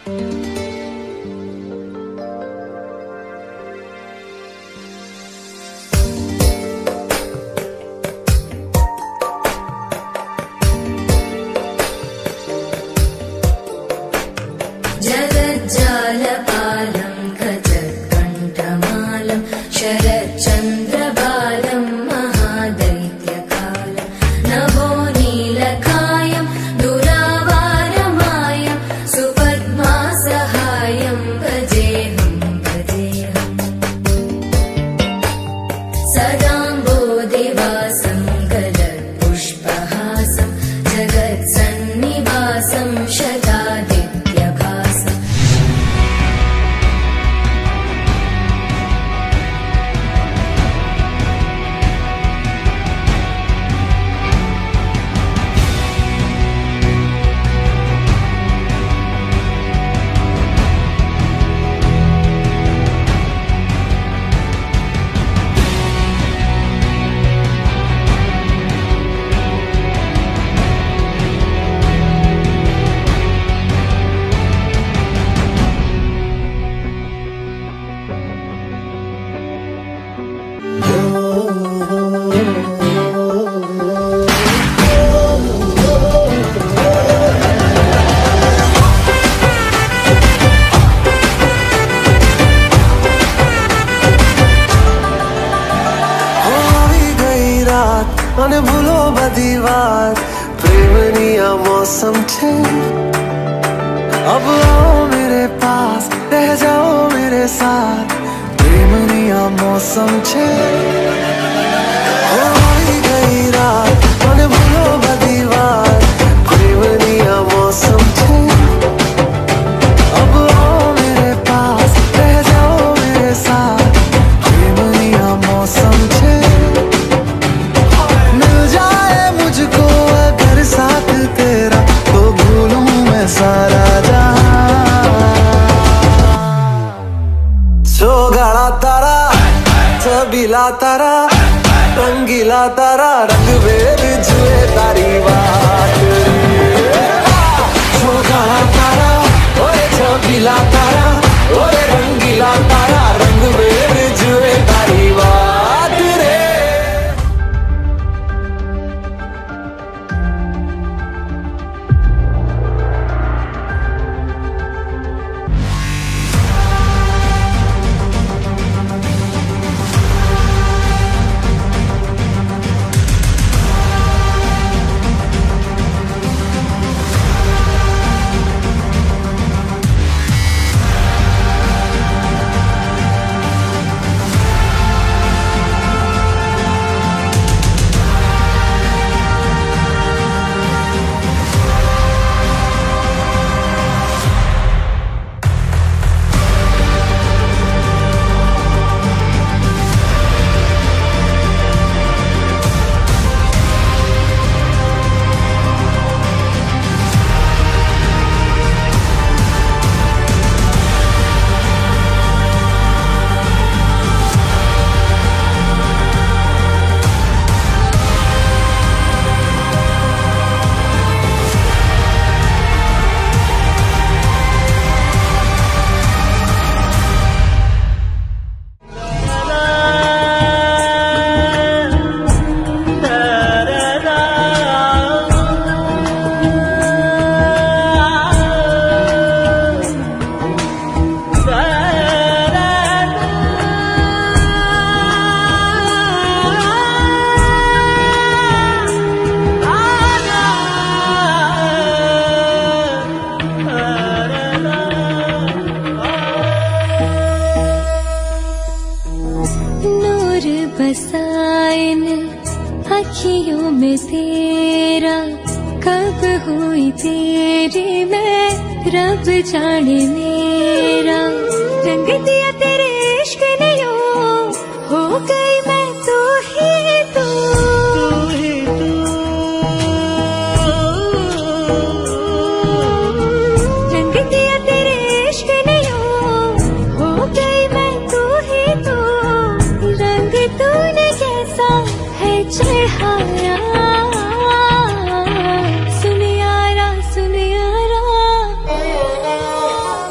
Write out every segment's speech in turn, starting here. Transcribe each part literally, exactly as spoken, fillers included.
जगज्जालपालं गजकण्ठमालं शरच्चन्द्रबालं महादैत्यकालं नभोनीलकायं दुरावारमायं सुपद्मासहायं भजेऽहं भजेऽहम् सदाम्बोधिवासं गलत्पुष्पहासं जगत्सन्निवासं शतादित्यभासम् અને ભૂલો બધી વાત પ્રેમની આ મૌસમ છે अब आओ मेरे पास रह जाओ मेरे साथ प्रेमनी आ मौसम छे होई गई रात અને ભૂલો બધી વાત પ્રેમની આ मौसम छे अब आओ मेरे पास रह जाओ मेरे साथ प्रेमनी आ मौसम छे मुझको अगर साथ तेरा तो भूलूं मैं सारा जहां सोगाड़ा तारा छबीला तारा रंगीला तारा रंग बेर जुए तारी बात सोगाड़ा तारा ओए छबीला तारा ओए रंगीला तारा रंग बेर जुए तारी बात रे बसाइन अखियों में तेरा कब हुई तेरी मैं रब जाने मेरा रंग दिया तेरे इश्क ने हो गई मैं तो ही तू रंग दिया तेरे इश्क ने हो गई मैं तो ही तू रंग तूने कैसा है चढ़ाया सुन यारा सुन यारा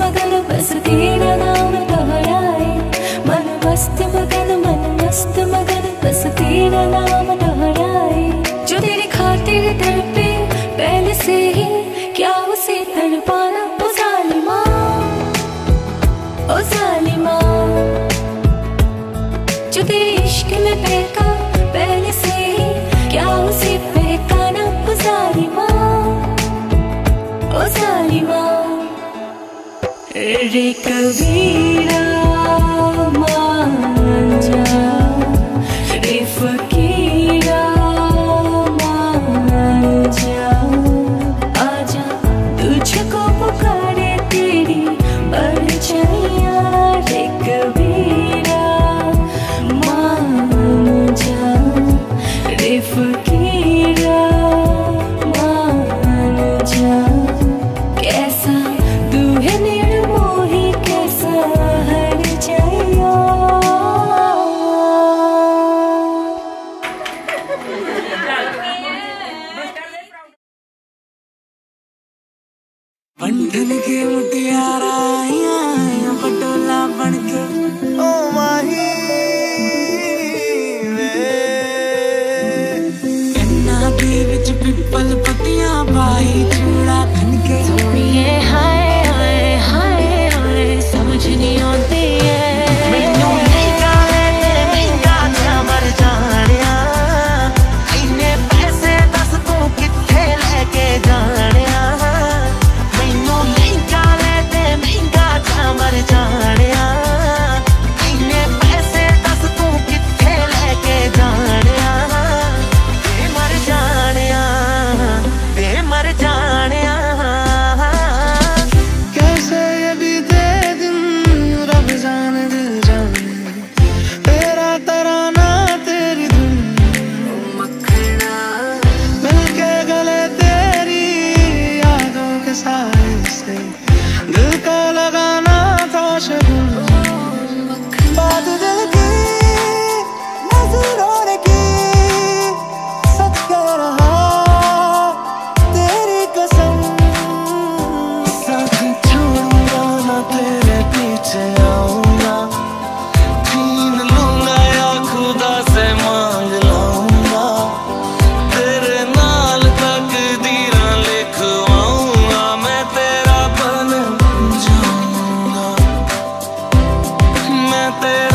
मगन बस तेरा नाम दोहराए, मन मस्त मगन मन मस्त मगन बस तेरा नाम दोहराए। जो तेरी खातिर तड़पे पहले से ही, क्या उसे तड़पाना ओ जालिमा, ओ जालिमा। जो तेरे इश्क में बहका पहले से ही, क्या उसे बहकाना ओ जालिमा, ओ जालिमा। रे कबीरा मान जा, रे फकीरा मान जा, आजा तुझको पुकारे तेरी परछाइयाँ। रे कबीरा मान जा, रे फकीरा मान जा। कैसा तू है निर्मोही, कैसा हर जाइया। बंधन के मुटियारा आया पटोला बनके ओ माही वे, कन्ना के विच पिपल पतियां पाई चूड़ा खनके। सोनिए हाय हाय हाय हाय समझ नहीं आती है। मैनू महंगा है ते महंगा जा मर जानिया, इन्ने पैसे दस तू किथे लेके जानिया। मैनू महंगा है ते महंगा जा मर जानिया, इन्ने पैसे दस तू किथे लेके जानिया। ते मर जानिया, ते मर जानिया। कैसे ये बीते दिन रब जाने दिल जाने, तेरा तराना तेरी धुन मखना, मिलके गले तेरी यादों के साए से, दिल को लगाना था शगुन। बात दिल की नजरों ने की, सच कह रहा तेरी कसम। साथ छोड़ूंगा ना तेरे पीछे आऊंगा, छीन लूंगा या खुदा से मांग लाऊंगा, तेरे नाल तकदीरां लिखवाऊंगा। मैं तेरा बन जाऊंगा, मैं तेरा